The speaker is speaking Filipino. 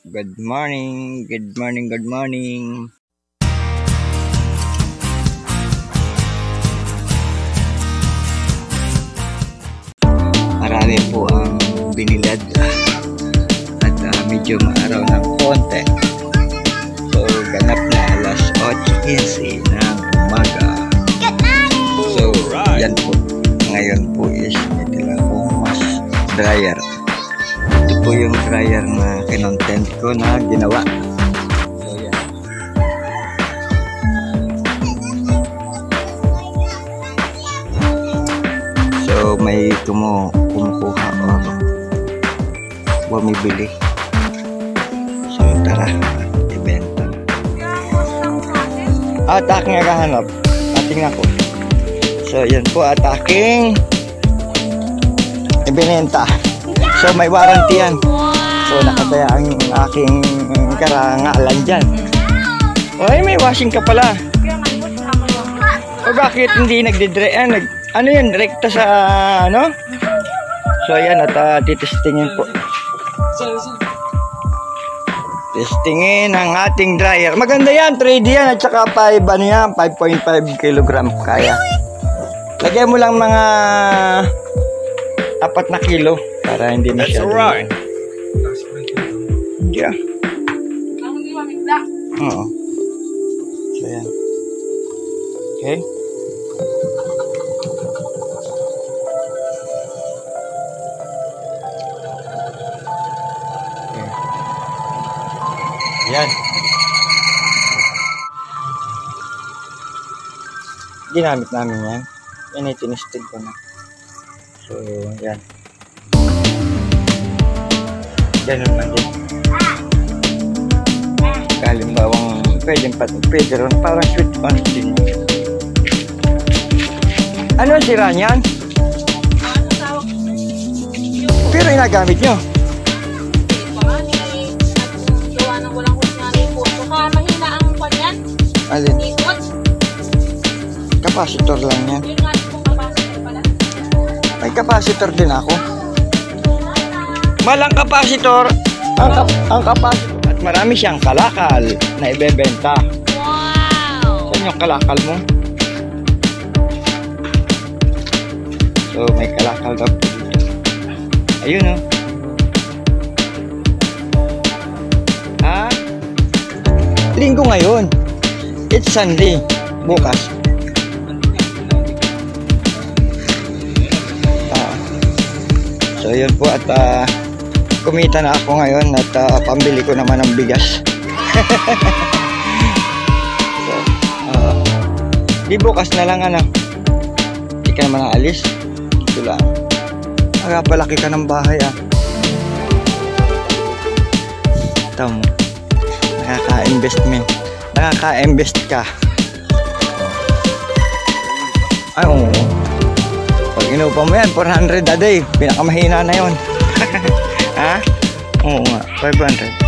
Good morning, good morning, good morning. Marami po ang binilad at medyo maaraw ng konti. So, ganap na alas 8:15 ng umaga. So, yan po. Ngayon po is may tila akong mas dryer. Ito po yung dryer na kinontent ko na ginawa. So, yan. So, may kumukuha o bumibili. So, tara. Ibenta. Aking naghahanap. Tingnan ko. So, yan po at aking ibinenta. So, may warranty yan. So, nakataya ang aking karangalan dyan. Ay, may washing ka pala. O, bakit hindi nagdidre? Ano yan? Rekta sa ano? So, ayan at titestingin po. Testingin ang ating dryer. Maganda yan, 3D yan at saka 5 ano yan, 5.5 kilogram kaya. Lagyan mo lang mga 4 na kilo para hindi masyado. That's alright. Yeah. Oo. So, yan. Okay. Yan. Ginamit namin yan. Yan ay tinistig ko na. So, yan. Ganun lang din. Kalimbawang pwede ron. Parang sweet ones din. Ano ang sira niyan? Pero inagamit nyo. Alin? Capacitor lang yan. May capacitor din ako. Malang capacitor. Ang capacitor. At marami siyang kalakal na ibebenta. Wow! Saan yung kalakal mo? So may kalakal daw po dito. Ayun o. Linggo ngayon. It's Sunday. Bukas. So yun po at kumita na ako ngayon at pambili ko naman ng bigas. So, di bukas na lang ano. Hindi ka naman naalis. Ito lang. Magpalaki ka ng bahay Ito mo. Nakaka-invest ka. Ay, oo. Pag inupa mo yan, 400 a day. Pinakamahina na yun. Ha? Oo nga, 500.